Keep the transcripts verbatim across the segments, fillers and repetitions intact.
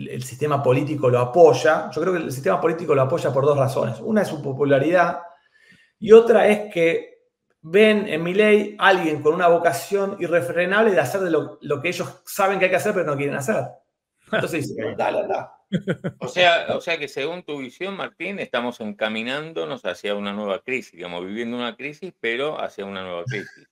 el sistema político lo apoya. Yo creo que el sistema político lo apoya por dos razones. Una es su popularidad y otra es que ven en Milei a alguien con una vocación irrefrenable de hacer de lo, lo que ellos saben que hay que hacer pero no quieren hacer. Entonces dicen, dale, anda. O sea, o sea que según tu visión, Martín, estamos encaminándonos hacia una nueva crisis, digamos, viviendo una crisis, pero hacia una nueva crisis.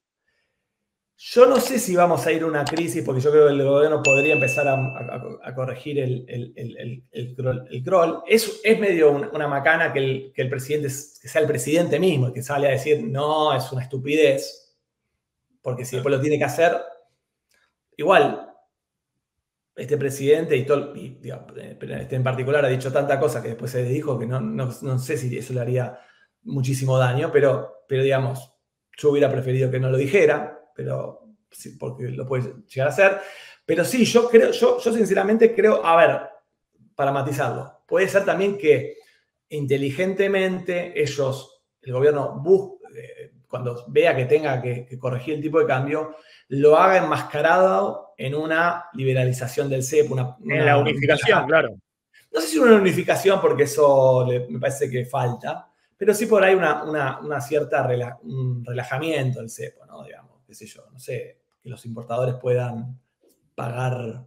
Yo no sé si vamos a ir a una crisis, porque yo creo que el gobierno podría empezar a, a, a corregir el, el, el, el, el, crawl, el crawl. Es, es medio una, una macana que el, que el presidente, que sea el presidente mismo, que sale a decir, no, es una estupidez, porque si después lo tiene que hacer, igual, este presidente y todo, y, digamos, este en particular ha dicho tanta cosa que después se dijo que no, no, no sé si eso le haría muchísimo daño, pero, pero digamos, yo hubiera preferido que no lo dijera, pero sí, porque lo puede llegar a hacer. Pero sí, yo creo, yo, yo sinceramente creo, a ver, para matizarlo, puede ser también que inteligentemente ellos, el gobierno busque, eh, cuando vea que tenga que, que corregir el tipo de cambio, lo haga enmascarado en una liberalización del cepo. Una, en una, la unificación, una, claro. No sé si una unificación, porque eso le, me parece que falta, pero sí por ahí una, una, una cierta rela, un relajamiento del cepo, ¿no? Digamos, qué sé yo, no sé, que los importadores puedan pagar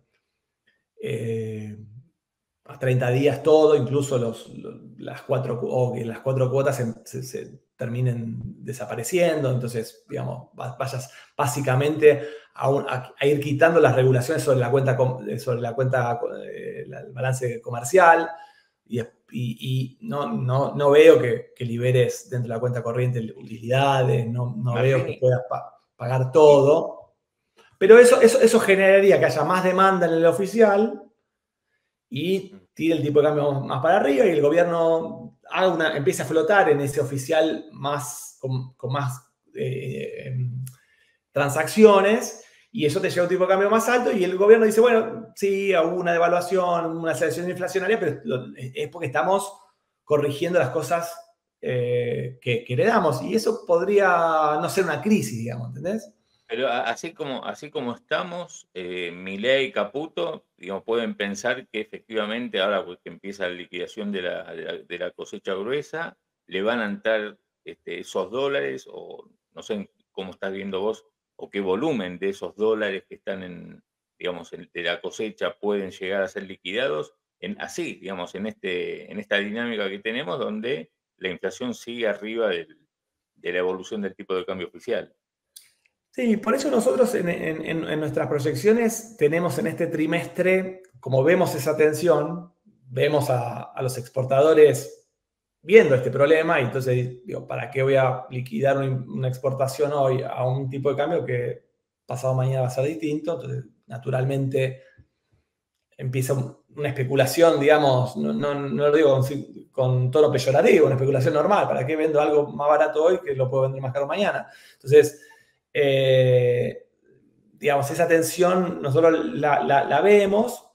eh, a treinta días todo, incluso los, los, las, cuatro, o que las cuatro cuotas se, se, se terminen desapareciendo, entonces, digamos, vayas básicamente a, un, a, a ir quitando las regulaciones sobre la cuenta, sobre la cuenta eh, el balance comercial, y, y, y no, no, no veo que, que liberes dentro de la cuenta corriente utilidades, no, no veo que puedas pa pagar todo, pero eso, eso, eso generaría que haya más demanda en el oficial y tire el tipo de cambio más para arriba y el gobierno haga una, empiece a flotar en ese oficial más, con, con más eh, transacciones, y eso te lleva a un tipo de cambio más alto y el gobierno dice, bueno, sí, hubo una devaluación, una aceleración inflacionaria, pero es porque estamos corrigiendo las cosas eh, que, que heredamos, y eso podría no ser una crisis, digamos, ¿entendés? Pero así como, así como estamos, eh, Milei y Caputo, digamos, pueden pensar que efectivamente ahora pues, que empieza la liquidación de la, de, la, de la cosecha gruesa, le van a entrar este, esos dólares, o no sé cómo estás viendo vos, o qué volumen de esos dólares que están en, digamos, en, de la cosecha pueden llegar a ser liquidados, en, así, digamos, en, este, en esta dinámica que tenemos, donde la inflación sigue arriba del, de la evolución del tipo de cambio oficial. Sí, por eso nosotros en, en, en nuestras proyecciones tenemos en este trimestre, como vemos esa tensión, vemos a, a los exportadores viendo este problema, y entonces digo, ¿para qué voy a liquidar una exportación hoy a un tipo de cambio que pasado mañana va a ser distinto? Entonces, naturalmente, empieza una especulación, digamos, no, no, no lo digo con, con tono peyorativo, una especulación normal. ¿Para qué vendo algo más barato hoy que lo puedo vender más caro mañana? Entonces, eh, digamos, esa tensión nosotros la, la, la vemos.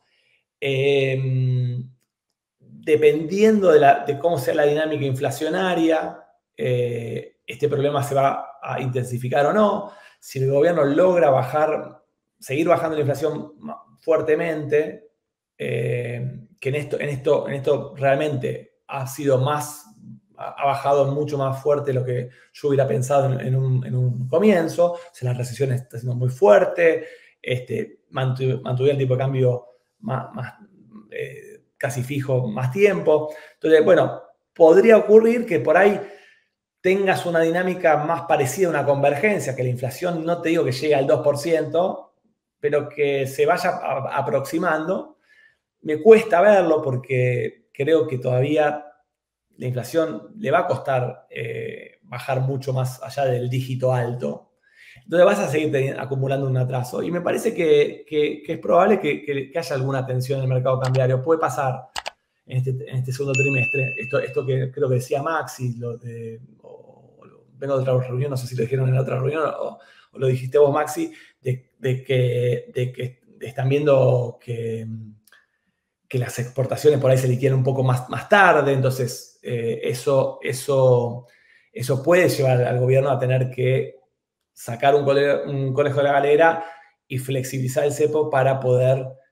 Eh, dependiendo de, la, de cómo sea la dinámica inflacionaria, eh, este problema se va a intensificar o no. Si el gobierno logra bajar, seguir bajando la inflación fuertemente, eh, que en esto, en, esto, en esto realmente ha sido más, ha bajado mucho más fuerte de lo que yo hubiera pensado en, en, un, en un comienzo. O sea, la recesión está siendo muy fuerte, este, mantuvo, mantuvo el tipo de cambio más, más eh, casi fijo más tiempo. Entonces, bueno, podría ocurrir que por ahí tengas una dinámica más parecida a una convergencia, que la inflación no te digo que llegue al dos por ciento, pero que se vaya a, aproximando. Me cuesta verlo porque creo que todavía la inflación le va a costar eh, bajar mucho más allá del dígito alto. Entonces vas a seguir acumulando un atraso. Y me parece que, que, que es probable que, que, que haya alguna tensión en el mercado cambiario. Puede pasar en este, en este segundo trimestre. Esto, esto que creo que decía Maxi, lo de, o, o lo, vengo de otra reunión, no sé si lo dijeron en la otra reunión o, o lo dijiste vos, Maxi, de, de, que, de que están viendo que, que las exportaciones por ahí se liquidan un poco más, más tarde. Entonces eh, eso, eso, eso puede llevar al gobierno a tener que sacar un, cole, un conejo de la galera y flexibilizar el cepo para poder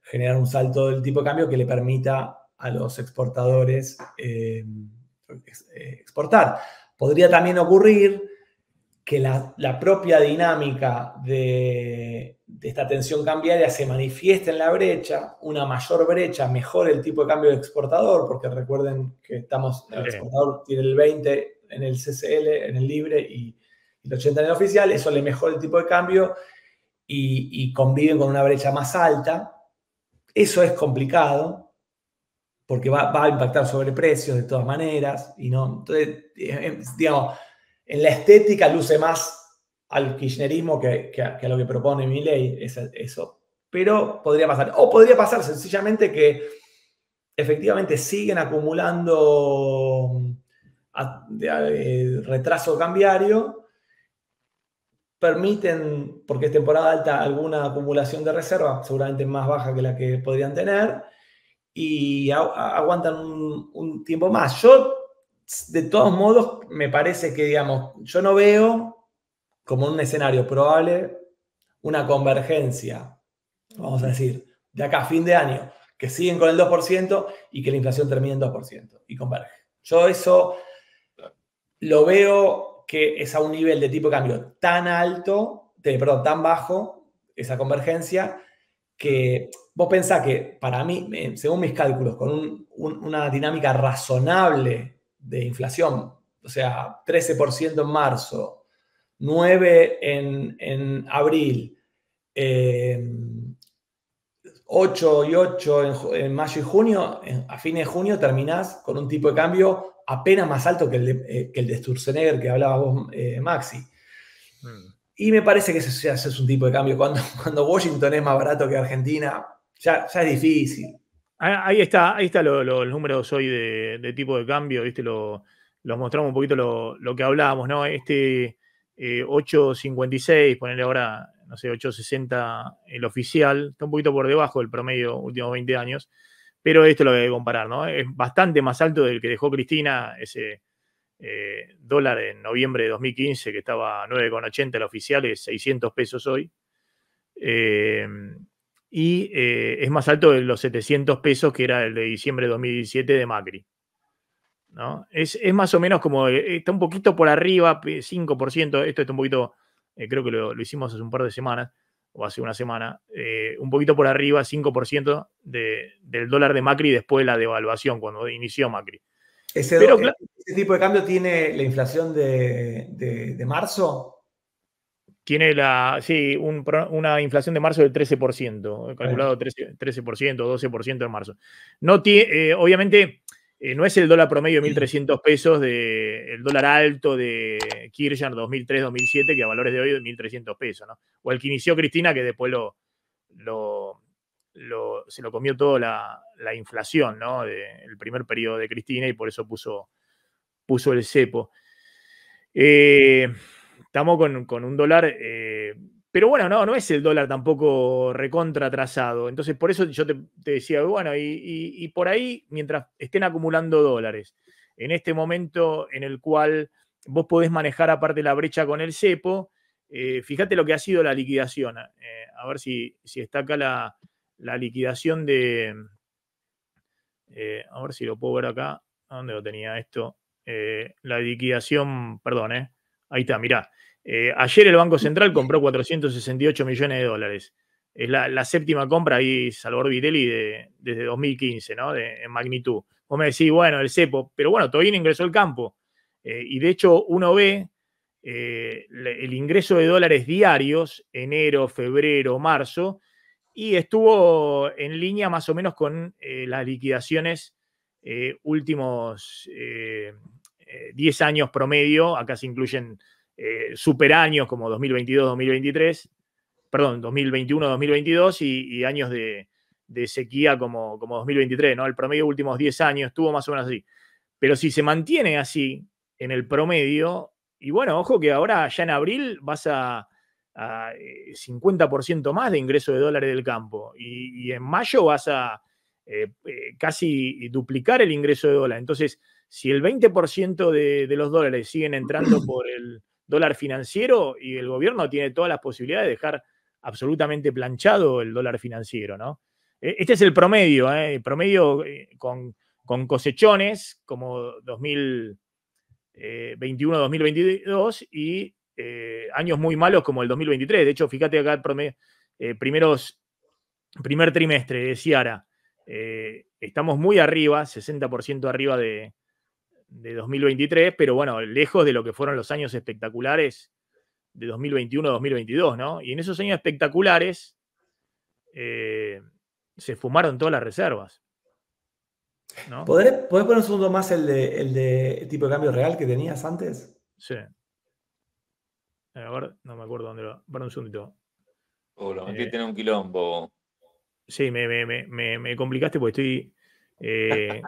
generar un salto del tipo de cambio que le permita a los exportadores eh, exportar. Podría también ocurrir que la, la propia dinámica de, de esta tensión cambiaria se manifieste en la brecha, una mayor brecha mejore el tipo de cambio de exportador, porque recuerden que estamos, el exportador tiene el veinte en el C C L, en el libre, y el ochenta en el oficial, eso le mejora el tipo de cambio y, y conviven con una brecha más alta. Eso es complicado, porque va, va a impactar sobre precios de todas maneras, y no, entonces, digamos, en la estética luce más al kirchnerismo que, que, a, que a lo que propone Milei, eso. Pero podría pasar. O podría pasar sencillamente que efectivamente siguen acumulando a, de, de, retraso cambiario, permiten, porque es temporada alta, alguna acumulación de reserva, seguramente más baja que la que podrían tener, y a, a, aguantan un, un tiempo más. Yo, de todos modos, me parece que, digamos, yo no veo como un escenario probable una convergencia, vamos a decir, de acá a fin de año, que siguen con el dos por ciento y que la inflación termine en dos por ciento y converge. Yo eso lo veo que es a un nivel de tipo de cambio tan alto, de, perdón, tan bajo, esa convergencia, que vos pensás que para mí, según mis cálculos, con un, un, una dinámica razonable de inflación, o sea, trece por ciento en marzo, nueve por ciento en, en abril, eh, ocho y ocho en, en mayo y junio, en, a fines de junio terminás con un tipo de cambio apenas más alto que el de, eh, que el de Sturzenegger que hablaba vos, eh, Maxi. Mm. Y me parece que ese, ese es un tipo de cambio. Cuando, cuando Washington es más barato que Argentina, ya, ya es difícil. Ahí está, ahí está lo, lo, los números hoy de, de tipo de cambio, ¿viste? Lo, los mostramos un poquito lo, lo que hablábamos, ¿no? Este eh, ocho cincuenta y seis, ponerle ahora, no sé, ocho sesenta el oficial, está un poquito por debajo del promedio últimos veinte años, pero esto es lo que hay que comparar, ¿no? Es bastante más alto del que dejó Cristina, ese eh, dólar en noviembre de dos mil quince, que estaba a nueve con ochenta el oficial, es seiscientos pesos hoy. Eh, y eh, es más alto de los setecientos pesos que era el de diciembre de dos mil diecisiete de Macri, ¿no? Es, es más o menos como, está un poquito por arriba, cinco por ciento, esto está un poquito, eh, creo que lo, lo hicimos hace un par de semanas, o hace una semana, eh, un poquito por arriba, cinco por ciento de, del dólar de Macri después de la devaluación, cuando inició Macri. ¿Ese, Pero, do, ¿Ese tipo de cambio tiene la inflación de, de, de marzo? Tiene la, sí, un, una inflación de marzo del trece por ciento, calculado trece, trece por ciento, doce por ciento en marzo. No tiene, eh, obviamente, eh, no es el dólar promedio de mil trescientos pesos, de, el dólar alto de Kirchner dos mil tres dos mil siete, que a valores de hoy de mil trescientos pesos, ¿no? O el que inició Cristina, que después lo, lo, lo, se lo comió toda la, la inflación, ¿no? De, el primer periodo de Cristina, y por eso puso, puso el cepo. Eh, Estamos con, con un dólar, eh, pero bueno, no, no es el dólar tampoco recontra atrasado. Entonces, por eso yo te, te decía, bueno, y, y, y por ahí, mientras estén acumulando dólares, en este momento en el cual vos podés manejar aparte la brecha con el cepo, eh, fíjate lo que ha sido la liquidación. Eh, a ver si, si está acá la, la liquidación de... Eh, a ver si lo puedo ver acá. ¿A dónde lo tenía esto? Eh, la liquidación, perdón, eh. Ahí está, mirá. Eh, ayer el Banco Central compró cuatrocientos sesenta y ocho millones de dólares. Es la, la séptima compra ahí, Salvador Vitelli, de, desde dos mil quince, ¿no? De, en magnitud. Vos me decís, bueno, el cepo, pero bueno, todavía no ingresó al campo. Eh, y de hecho, uno ve eh, el ingreso de dólares diarios, enero, febrero, marzo, y estuvo en línea más o menos con eh, las liquidaciones eh, últimos eh, eh, diez años promedio. Acá se incluyen Eh, super años como dos mil veintidós dos mil veintitrés, perdón, dos mil veintiuno dos mil veintidós y, y años de, de sequía como, como dos mil veintitrés, ¿no? El promedio de últimos diez años estuvo más o menos así. Pero si se mantiene así en el promedio, y bueno, ojo que ahora ya en abril vas a, a cincuenta por ciento más de ingreso de dólares del campo, y, y en mayo vas a eh, eh, casi duplicar el ingreso de dólares. Entonces, si el veinte por ciento de, de los dólares siguen entrando por el dólar financiero, y el gobierno tiene todas las posibilidades de dejar absolutamente planchado el dólar financiero, ¿no? Este es el promedio, ¿eh? El promedio con, con cosechones como dos mil veintiuno dos mil veintidós y eh, años muy malos como el dos mil veintitrés. De hecho, fíjate acá el promedio, eh, primeros, primer trimestre de Ciara. Eh, estamos muy arriba, sesenta por ciento arriba de, de dos mil veintitrés, pero bueno, lejos de lo que fueron los años espectaculares de dos mil veintiuno dos mil veintidós, ¿no? Y en esos años espectaculares eh, se fumaron todas las reservas, ¿no? ¿Podés, ¿Podés poner un segundo más el de, el de tipo de cambio real que tenías antes? Sí. A ver, no me acuerdo dónde lo... Para un segundito. O lo metí en un quilombo. Sí, me, me, me, me complicaste porque estoy... Eh,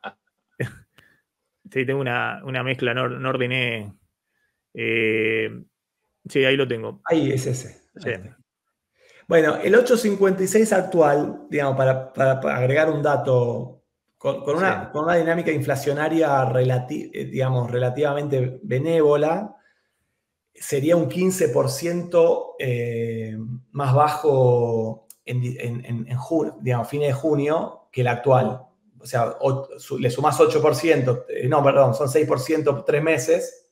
sí, tengo una, una mezcla, no, no ordené... Eh, sí, ahí lo tengo. Ahí es ese. Sí. Bueno, el ocho cincuenta y seis actual, digamos, para, para, para agregar un dato, con, con, una, sí. con una dinámica inflacionaria relati digamos, relativamente benévola, sería un quince por ciento eh, más bajo en, en, en, en junio, digamos, fines de junio que el actual. O sea, o, su, le sumás ocho por ciento, eh, no, perdón, son seis por ciento tres meses.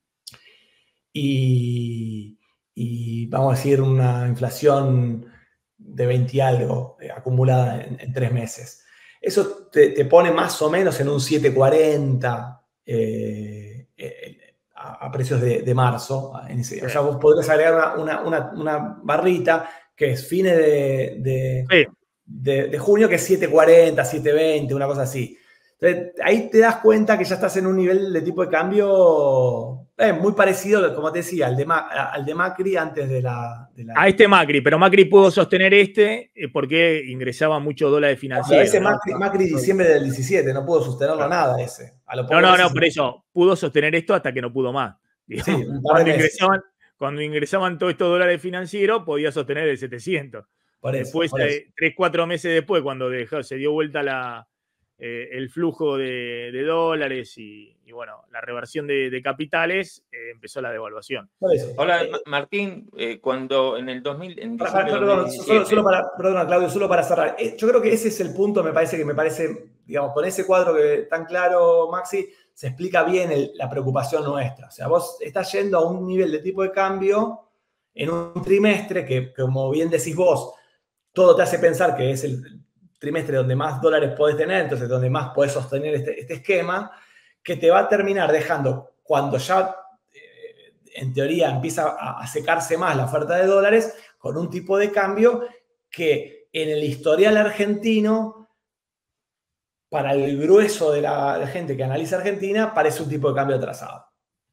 Y, y vamos a decir una inflación de veinte y algo eh, acumulada en, en tres meses. Eso te, te pone más o menos en un siete cuarenta eh, eh, a, a precios de, de marzo. En ese, o sea, vos podrías agregar una, una, una barrita que es fines de, de, sí. de, de junio, que es siete cuarenta, siete veinte, una cosa así. Entonces, ahí te das cuenta que ya estás en un nivel de tipo de cambio eh, muy parecido, como te decía, al de, Ma al de Macri antes de la, de la... A este Macri, pero Macri pudo sostener este porque ingresaba mucho dólares financieros. Ese ¿no? Macri, Macri diciembre del diecisiete, no pudo sostenerlo claro. nada ese. A lo no, no, no, por eso, pudo sostener esto hasta que no pudo más. Digamos, sí, cuando, ingresaban, cuando ingresaban todos estos dólares financieros, podía sostener el setecientos. Por eso, después, por eso. Eh, tres, cuatro meses después, cuando dejó, se dio vuelta la... Eh, el flujo de, de dólares y, y, bueno, la reversión de, de capitales, eh, empezó la devaluación. Hola, eh, Martín, eh, cuando en el dos mil... En para, para, perdón, solo, solo para, perdón, Claudio, solo para cerrar. Eh, yo creo que ese es el punto, me parece que me parece, digamos, con ese cuadro que tan claro, Maxi, se explica bien el, la preocupación nuestra. O sea, vos estás yendo a un nivel de tipo de cambio en un trimestre que, como bien decís vos, todo te hace pensar que es el trimestre donde más dólares podés tener, entonces donde más podés sostener este, este esquema, que te va a terminar dejando, cuando ya eh, en teoría empieza a, a secarse más la oferta de dólares, con un tipo de cambio que en el historial argentino, para el grueso de la, la gente que analiza Argentina, parece un tipo de cambio atrasado.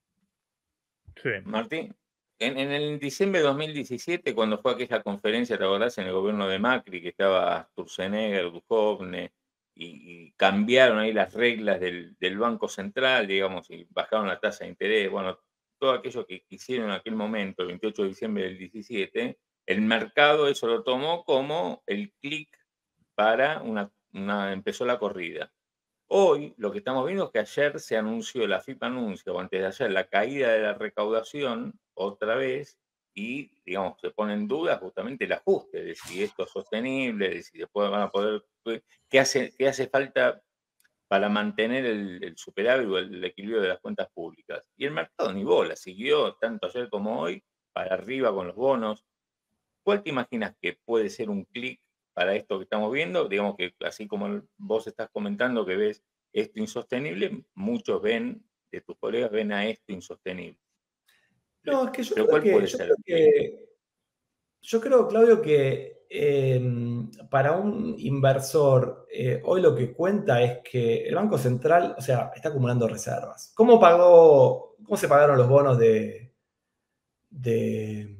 Sí. Martín. En, en el diciembre de dos mil diecisiete, cuando fue aquella conferencia, ¿te acordás? En el gobierno de Macri, que estaba Sturzenegger, Duhovne, y, y cambiaron ahí las reglas del, del Banco Central, digamos, y bajaron la tasa de interés. Bueno, todo aquello que hicieron en aquel momento, el veintiocho de diciembre del diecisiete, el mercado eso lo tomó como el clic para una, una... empezó la corrida. Hoy lo que estamos viendo es que ayer se anunció, la F I P anuncia, o antes de ayer, la caída de la recaudación otra vez y, digamos, se pone en duda justamente el ajuste de si esto es sostenible, de si después van a poder, qué hace, qué hace falta para mantener el, el superávit o el, el equilibrio de las cuentas públicas. Y el mercado ni bola, siguió tanto ayer como hoy para arriba con los bonos. ¿Cuál te imaginas que puede ser un clic para esto que estamos viendo? Digamos que así como vos estás comentando que ves esto insostenible, muchos ven, de tus colegas, ven a esto insostenible. No, es que yo, creo que, yo creo que, yo creo, Claudio, que eh, para un inversor eh, hoy lo que cuenta es que el Banco Central, o sea, está acumulando reservas. ¿Cómo pagó, cómo se pagaron los bonos de... de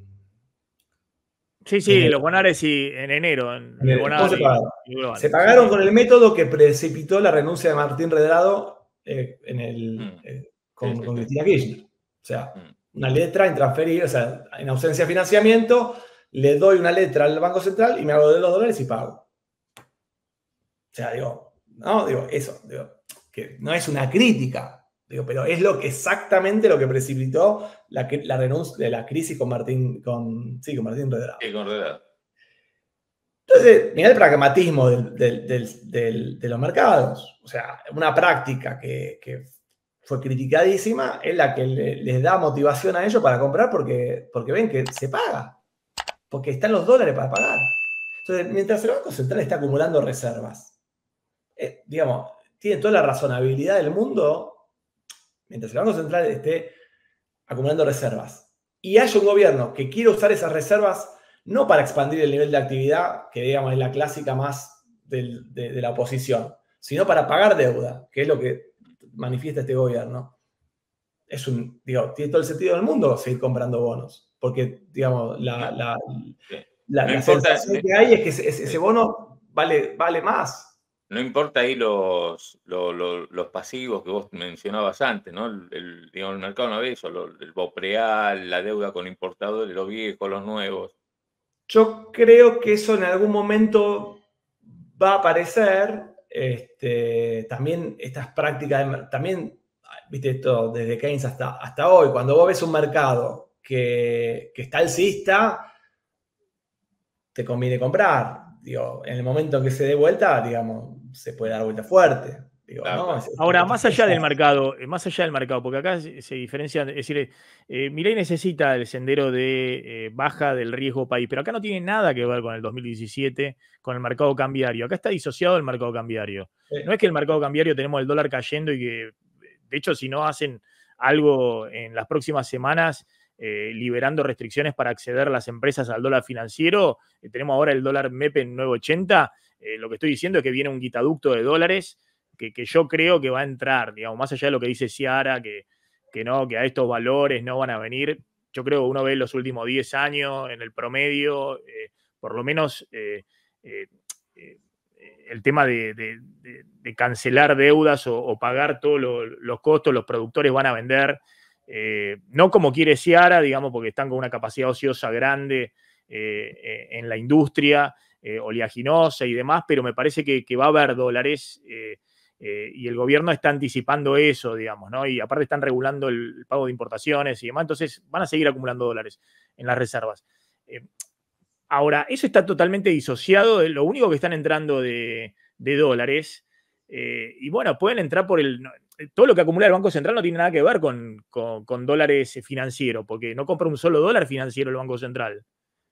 Sí, sí, de los bonares sí, en enero. En el ¿Cómo se pagaron? Y, se pagaron sí. con el método que precipitó la renuncia de Martín Redrado eh, en el, mm. eh, con, sí, sí, con sí. Cristina Kirchner. O sea, mm. una letra intransferible, o sea, en ausencia de financiamiento, le doy una letra al Banco Central y me hago de los dólares y pago. O sea, digo, no, digo, eso, digo, que no es una crítica. Digo, pero es lo que exactamente lo que precipitó la, la renuncia de la crisis con Martín, con, sí, con Martín Redrado. Sí, con Redrado. Entonces, mira el pragmatismo del, del, del, del, de los mercados. O sea, una práctica que, que fue criticadísima es la que le, les da motivación a ellos para comprar porque, porque ven que se paga. Porque están los dólares para pagar. Entonces, mientras el Banco Central está acumulando reservas, eh, digamos, tiene toda la razonabilidad del mundo, mientras el Banco Central esté acumulando reservas y haya un gobierno que quiere usar esas reservas no para expandir el nivel de actividad, que digamos es la clásica más del, de, de la oposición, sino para pagar deuda, que es lo que manifiesta este gobierno. Es un, digo, tiene todo el sentido del mundo seguir comprando bonos, porque, digamos, la, la, la, no la importa, sensación que hay es que ese, ese bono vale, vale más. No importa ahí los, los, los, los pasivos que vos mencionabas antes, ¿no? El, el, digamos, el mercado no ve eso, lo, el BOPREAL, la deuda con importadores, los viejos, los nuevos. Yo creo que eso en algún momento va a aparecer. Este, también estas prácticas, de, también, viste esto, desde Keynes hasta, hasta hoy, cuando vos ves un mercado que, que está alcista, te conviene comprar. Digo, en el momento en que se dé vuelta, digamos, se puede dar vuelta fuerte. Digo, Claro, ¿no? claro. Es- es- Ahora, es- más allá del mercado, eh, más allá del mercado, porque acá se, se diferencian, es decir, eh, Milei necesita el sendero de eh, baja del riesgo país, pero acá no tiene nada que ver con el dos mil diecisiete, con el mercado cambiario. Acá está disociado el mercado cambiario. Sí. No es que el mercado cambiario tenemos el dólar cayendo y que, de hecho, si no hacen algo en las próximas semanas, eh, liberando restricciones para acceder las empresas al dólar financiero, eh, tenemos ahora el dólar M E P en nueve ochenta, eh, lo que estoy diciendo es que viene un guitaducto de dólares Que, que yo creo que va a entrar, digamos, más allá de lo que dice Ciara, que, que no, que a estos valores no van a venir. Yo creo que uno ve en los últimos diez años, en el promedio, eh, por lo menos eh, eh, eh, el tema de, de, de, de cancelar deudas o, o pagar todos lo, los costos, los productores van a vender, eh, no como quiere Ciara, digamos, porque están con una capacidad ociosa grande eh, en la industria eh, oleaginosa y demás, pero me parece que, que va a haber dólares. Eh, Eh, y el gobierno está anticipando eso, digamos, ¿no? Y aparte están regulando el, el pago de importaciones y demás, entonces van a seguir acumulando dólares en las reservas. Eh, ahora, eso está totalmente disociado de lo único que están entrando de, de dólares. Eh, y bueno, pueden entrar por el... Todo lo que acumula el Banco Central no tiene nada que ver con, con, con dólares financieros, porque no compra un solo dólar financiero el Banco Central.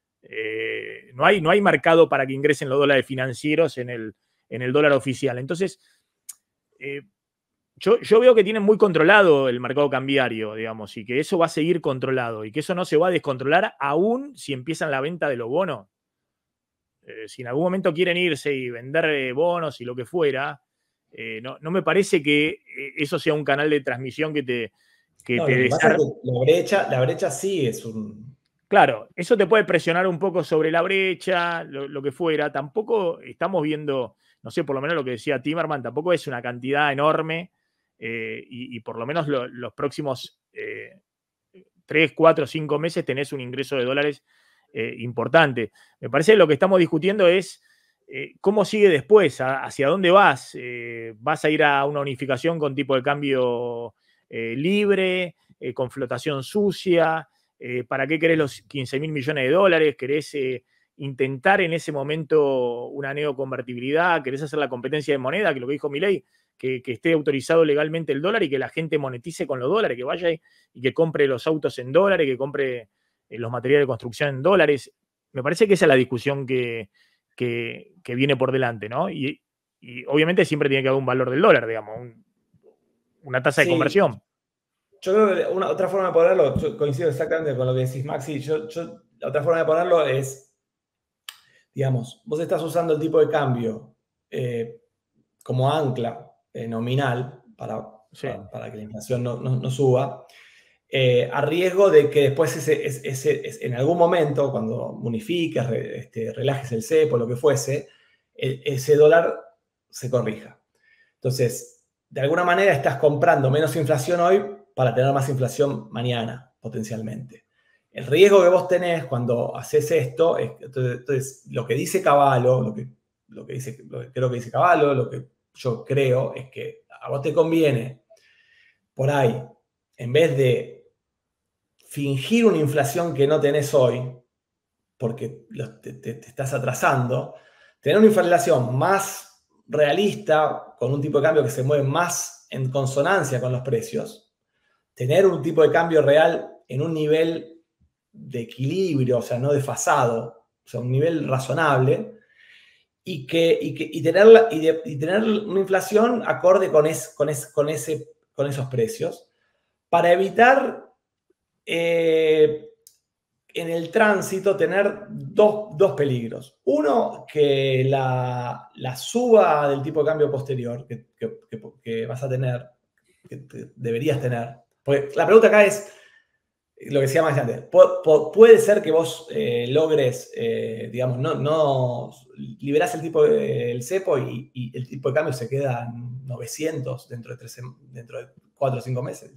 Eh, no, hay, no hay mercado para que ingresen los dólares financieros en el, en el dólar oficial. Entonces, Eh, yo, yo veo que tienen muy controlado el mercado cambiario, digamos, y que eso va a seguir controlado y que eso no se va a descontrolar aún si empiezan la venta de los bonos. Eh, si en algún momento quieren irse y vender eh, bonos y lo que fuera, eh, no, no me parece que eh, eso sea un canal de transmisión que te, que No, te lo que pasa desar... es que la brecha, la brecha sí es un... Claro, eso te puede presionar un poco sobre la brecha, lo, lo que fuera. Tampoco estamos viendo, no sé, por lo menos lo que decía Timerman, tampoco es una cantidad enorme eh, y, y por lo menos lo, los próximos eh, tres, cuatro, cinco meses tenés un ingreso de dólares eh, importante. Me parece que lo que estamos discutiendo es eh, cómo sigue después, a, hacia dónde vas. Eh, ¿Vas a ir a una unificación con tipo de cambio eh, libre, eh, con flotación sucia? Eh, ¿Para qué querés los quince mil millones de dólares? ¿Querés eh, intentar en ese momento una neoconvertibilidad? ¿Querés hacer la competencia de moneda? Que lo que dijo Milei, que, que esté autorizado legalmente el dólar y que la gente monetice con los dólares, que vaya y, y que compre los autos en dólares, que compre eh, los materiales de construcción en dólares. Me parece que esa es la discusión que, que, que viene por delante, ¿no? Y, y obviamente siempre tiene que haber un valor del dólar, digamos, un, una tasa Sí. de conversión. Yo creo que una, otra forma de ponerlo, yo coincido exactamente con lo que decís, Maxi, yo, yo, la otra forma de ponerlo es, digamos, vos estás usando el tipo de cambio eh, como ancla eh, nominal para, Sí. para, para que la inflación no, no, no suba, eh, a riesgo de que después ese, ese, ese, ese, en algún momento, cuando unifiques, re, este, relajes el cepo, lo que fuese, el, ese dólar se corrija. Entonces, de alguna manera estás comprando menos inflación hoy para tener más inflación mañana, potencialmente. El riesgo que vos tenés cuando haces esto, es, entonces, entonces, lo que dice Cavallo, lo que, lo, que dice, lo que creo que dice Cavallo, lo que yo creo es que a vos te conviene, por ahí, en vez de fingir una inflación que no tenés hoy, porque te, te, te estás atrasando, tener una inflación más realista, con un tipo de cambio que se mueve más en consonancia con los precios, tener un tipo de cambio real en un nivel de equilibrio, o sea, no desfasado, o sea, un nivel razonable, y, que, y, que, y, tener, y, de, y tener una inflación acorde con, es, con, es, con, ese, con esos precios, para evitar eh, en el tránsito tener dos, dos peligros. Uno, que la, la suba del tipo de cambio posterior que, que, que, que vas a tener, que, que deberías tener. Porque la pregunta acá es, lo que decía más antes, puede ser que vos eh, logres, eh, digamos, no, no liberás el tipo de, el cepo y, y el tipo de cambio se queda en novecientos dentro de, tres, dentro de cuatro o cinco meses.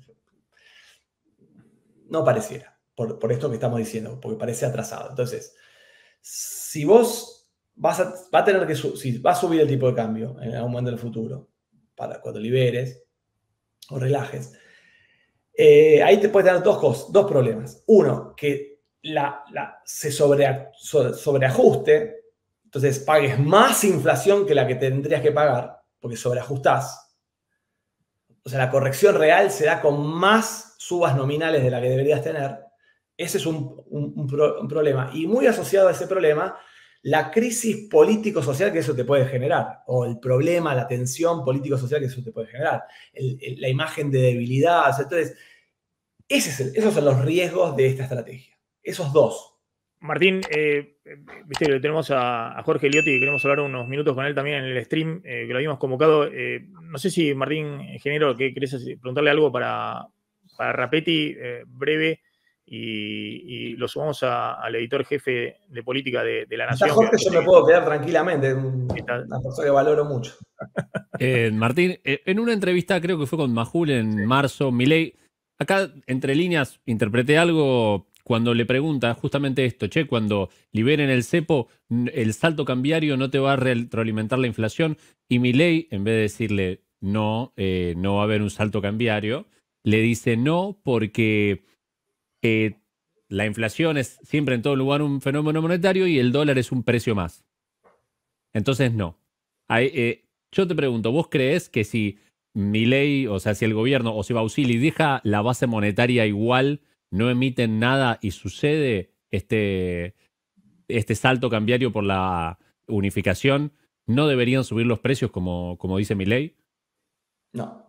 No pareciera, por, por esto que estamos diciendo, porque parece atrasado. Entonces, si vos vas a, va a tener que, si va a subir el tipo de cambio en algún momento del futuro, para cuando liberes o relajes, Eh, ahí te puede dar dos cosas, dos problemas. Uno, que la, la, se sobre, sobreajuste, entonces pagues más inflación que la que tendrías que pagar, porque sobreajustás. O sea, la corrección real se da con más subas nominales de la que deberías tener. Ese es un, un, un, pro, un problema. Y muy asociado a ese problema, la crisis político-social que eso te puede generar, o el problema, la tensión político-social que eso te puede generar, el, el, la imagen de debilidad. Entonces, ese es el, esos son los riesgos de esta estrategia. Esos dos. Martín, eh, viste que tenemos a, a Jorge Eliotti y queremos hablar unos minutos con él también en el stream, eh, que lo habíamos convocado. Eh, no sé si, Martín, ingeniero, que querés preguntarle algo para, para Rapetti, eh, breve, y, y lo sumamos a, al editor jefe de política de, de La Nación. Está Jorge, yo me puedo quedar tranquilamente, es una persona que valoro mucho. Eh, Martín, eh, en una entrevista, creo que fue con Majul en sí. marzo, Milei, acá entre líneas interpreté algo cuando le pregunta justamente esto, che, cuando liberen el cepo, el salto cambiario no te va a retroalimentar la inflación, y Milei, en vez de decirle no, eh, no va a haber un salto cambiario, le dice no porque eh, la inflación es siempre en todo lugar un fenómeno monetario y el dólar es un precio más. Entonces no. Hay, eh, yo te pregunto, ¿vos creés que si Milei, o sea, si el gobierno o si Bausili deja la base monetaria igual, no emiten nada y sucede este, este salto cambiario por la unificación, ¿no deberían subir los precios como, como dice Milei? No.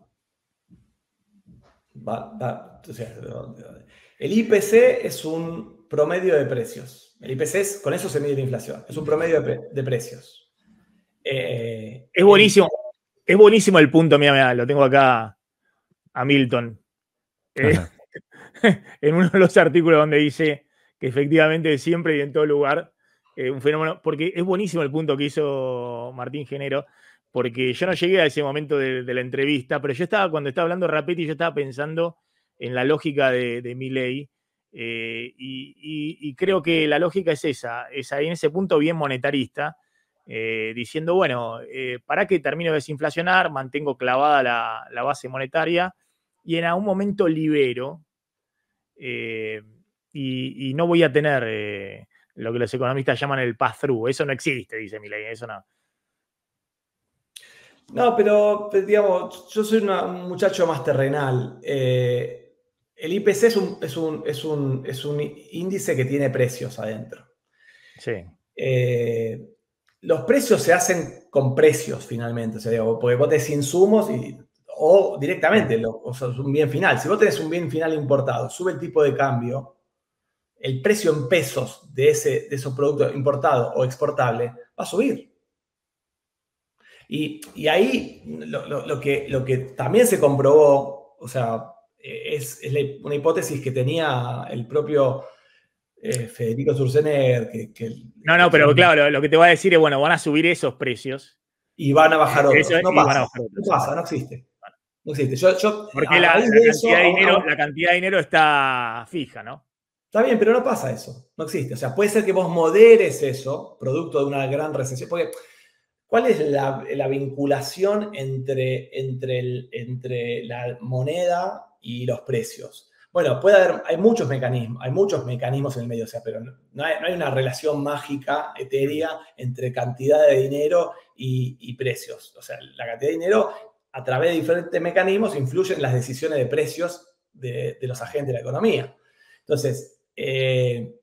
Va, va, o sea, el I P C es un promedio de precios. El I P C es, con eso se mide la inflación. Es un promedio de, de precios. Eh, es buenísimo. El, es buenísimo el punto, mira, mira, lo tengo acá a Milton. Eh, en uno de los artículos donde dice que efectivamente siempre y en todo lugar eh, un fenómeno, porque es buenísimo el punto que hizo Martín Genero, porque yo no llegué a ese momento de, de la entrevista, pero yo estaba, cuando estaba hablando Rapetti, yo estaba pensando en la lógica de, de Milei, eh, y, y, y creo que la lógica es esa, es ahí en ese punto bien monetarista, eh, diciendo, bueno, eh, para que termino de desinflacionar, mantengo clavada la, la base monetaria, y en algún momento libero, Eh, y, y no voy a tener eh, lo que los economistas llaman el pass-through. Eso no existe, dice Milei, eso no. No, pero digamos, yo soy una, un muchacho más terrenal. Eh, el I P C es un, es, un, es, un, es un índice que tiene precios adentro. Sí. Eh, los precios se hacen con precios finalmente, o sea, digo, porque vos tenés insumos y o directamente, lo, o sea, un bien final. Si vos tenés un bien final importado, sube el tipo de cambio, el precio en pesos de, ese, de esos productos importados o exportables va a subir. Y, y ahí lo, lo, lo, que, lo que también se comprobó, o sea, es, es la, una hipótesis que tenía el propio eh, Federico Sturzenegger. Que, que, no, no, pero que, claro, lo, lo que te va a decir es, bueno, van a subir esos precios. Y van a bajar otros. Eso, no, pasa, van a bajar otros. no pasa, no existe. No existe. Yo, yo, Porque la, la, cantidad eso, de dinero, aún, la cantidad de dinero está fija, ¿no? Está bien, pero no pasa eso. No existe. O sea, puede ser que vos moderes eso, producto de una gran recesión. Porque, ¿cuál es la, la vinculación entre, entre, el, entre la moneda y los precios? Bueno, puede haber, hay muchos mecanismos, hay muchos mecanismos en el medio, o sea, pero no hay, no hay una relación mágica, etérea, entre cantidad de dinero y, y precios. O sea, la cantidad de dinero, a través de diferentes mecanismos, influye en las decisiones de precios de, de los agentes de la economía. Entonces, eh,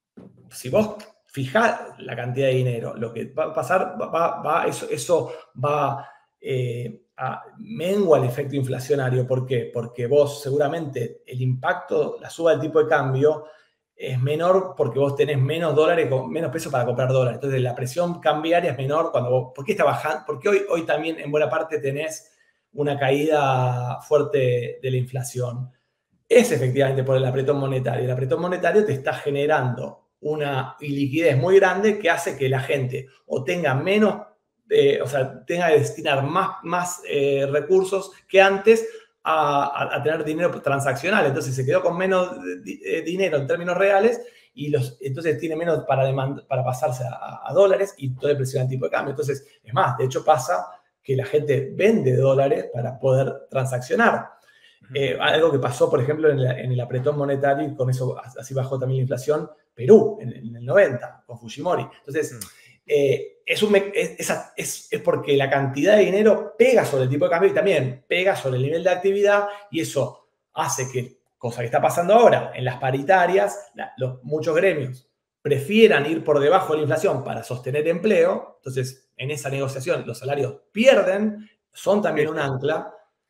si vos fijás la cantidad de dinero, lo que va a pasar, va, va, eso, eso va eh, a mengua el efecto inflacionario. ¿Por qué? Porque vos seguramente el impacto, la suba del tipo de cambio es menor porque vos tenés menos dólares, menos pesos para comprar dólares. Entonces la presión cambiaria es menor cuando vos, ¿por qué está bajando? Porque hoy, hoy también en buena parte tenés una caída fuerte de la inflación. Es efectivamente por el apretón monetario. El apretón monetario te está generando una iliquidez muy grande que hace que la gente o tenga menos, eh, o sea, tenga que destinar más, más eh, recursos que antes a, a, a tener dinero transaccional. Entonces se quedó con menos eh, dinero en términos reales y los, entonces tiene menos para, demand, para pasarse a, a dólares y todo presiona el tipo de cambio. Entonces, es más, de hecho pasa que la gente vende dólares para poder transaccionar. Eh, algo que pasó, por ejemplo, en, la, en el apretón monetario, y con eso así bajó también la inflación, Perú, en, en el noventa, con Fujimori. Entonces, eh, es, un, es, es, es porque la cantidad de dinero pega sobre el tipo de cambio y también pega sobre el nivel de actividad, y eso hace que, cosa que está pasando ahora, en las paritarias, la, los, muchos gremios prefieran ir por debajo de la inflación para sostener empleo. Entonces, en esa negociación los salarios pierden, son también un ancla.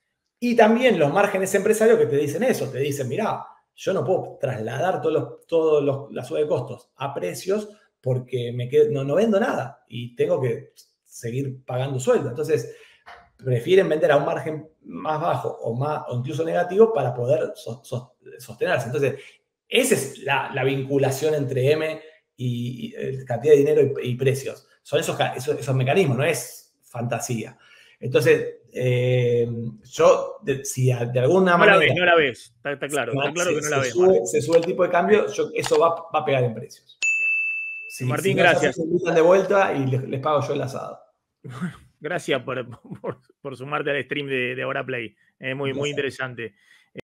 Y también los márgenes empresarios que te dicen eso, te dicen, mirá, yo no puedo trasladar todos los, todos los, la suba de costos a precios porque me quedo, no, no vendo nada y tengo que seguir pagando sueldo. Entonces, prefieren vender a un margen más bajo o, más, o incluso negativo para poder so, so, sostenerse. Entonces, esa es la, la vinculación entre M y, y cantidad de dinero y, y precios. Son esos, esos, esos mecanismos, no es fantasía. Entonces, eh, yo, de, si de alguna no manera... La ves, no la ves, está, está claro, está claro se, que no la se ves. Sube, se sube el tipo de cambio, yo, eso va, va a pegar en precios. Si, Martín, si no, gracias. Se invitan de vuelta y les, les pago yo el asado. Gracias por, por, por sumarte al stream de, de Ahora Play. Es muy, muy interesante.